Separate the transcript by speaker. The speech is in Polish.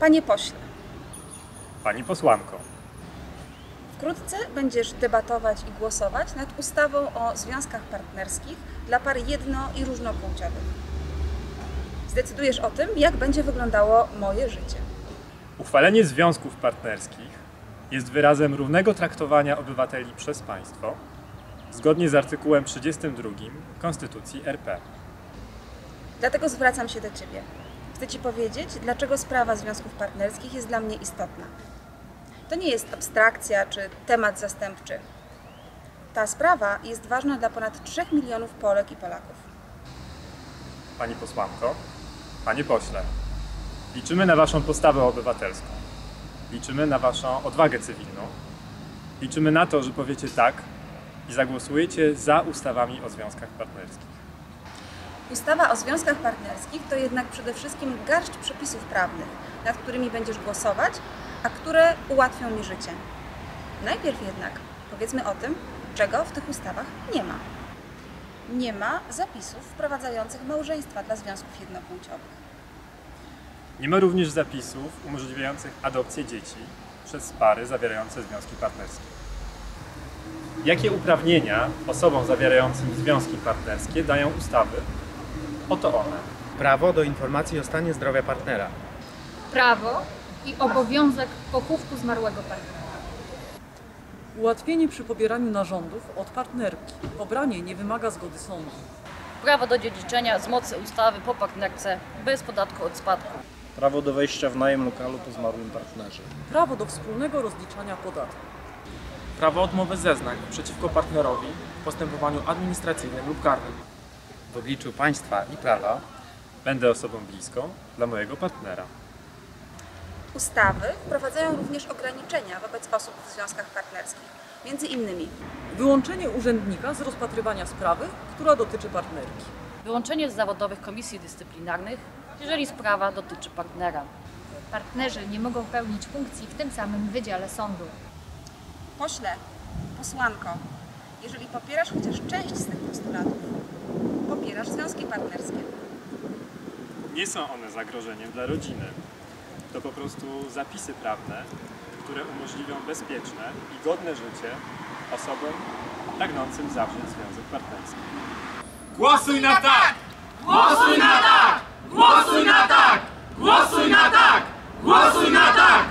Speaker 1: Panie pośle,
Speaker 2: Pani posłanko,
Speaker 1: wkrótce będziesz debatować i głosować nad ustawą o związkach partnerskich dla par jedno- i różnopłciowych. Zdecydujesz o tym, jak będzie wyglądało moje życie.
Speaker 2: uchwalenie związków partnerskich jest wyrazem równego traktowania obywateli przez państwo zgodnie z artykułem 32 Konstytucji RP.
Speaker 1: Dlatego zwracam się do Ciebie. Chcę Ci powiedzieć, dlaczego sprawa związków partnerskich jest dla mnie istotna. To nie jest abstrakcja czy temat zastępczy. Ta sprawa jest ważna dla ponad 3 milionów Polek i Polaków.
Speaker 2: Pani posłanko, panie pośle, liczymy na Waszą postawę obywatelską. Liczymy na Waszą odwagę cywilną. Liczymy na to, że powiecie tak i zagłosujecie za ustawami o związkach partnerskich.
Speaker 1: Ustawa o związkach partnerskich to jednak przede wszystkim garść przepisów prawnych, nad którymi będziesz głosować, a które ułatwią mi życie. Najpierw jednak powiedzmy o tym, czego w tych ustawach nie ma. Nie ma zapisów wprowadzających małżeństwa dla związków jednopłciowych.
Speaker 2: Nie ma również zapisów umożliwiających adopcję dzieci przez pary zawierające związki partnerskie. Jakie uprawnienia osobom zawierającym związki partnerskie dają ustawy? Oto one.
Speaker 3: Prawo do informacji o stanie zdrowia partnera.
Speaker 4: Prawo i obowiązek pochówku zmarłego partnera.
Speaker 5: Ułatwienie przy pobieraniu narządów od partnerki. Pobranie nie wymaga zgody sądu.
Speaker 6: Prawo do dziedziczenia z mocy ustawy po partnerce bez podatku od spadku.
Speaker 7: Prawo do wejścia w najem lokalu po zmarłym partnerze.
Speaker 5: Prawo do wspólnego rozliczania podatku.
Speaker 8: Prawo odmowy zeznań przeciwko partnerowi w postępowaniu administracyjnym lub karnym.
Speaker 3: W obliczu państwa i prawa
Speaker 2: Będę osobą bliską dla mojego partnera.
Speaker 1: Ustawy wprowadzają również ograniczenia wobec osób w związkach partnerskich. Między innymi
Speaker 5: Wyłączenie urzędnika z rozpatrywania sprawy, która dotyczy partnerki.
Speaker 6: Wyłączenie z zawodowych komisji dyscyplinarnych, jeżeli sprawa dotyczy partnera.
Speaker 4: Partnerzy nie mogą pełnić funkcji w tym samym wydziale sądu.
Speaker 1: pośle, posłanko, jeżeli popierasz chociaż część z tych postulatów, popierasz związki partnerskie.
Speaker 2: Nie są one zagrożeniem dla rodziny. To po prostu zapisy prawne, które umożliwią bezpieczne i godne życie osobom pragnącym zawrzeć związek partnerski.
Speaker 9: Głosuj na tak! Głosuj na tak! Głosuj na tak! Głosuj na tak! Głosuj na tak!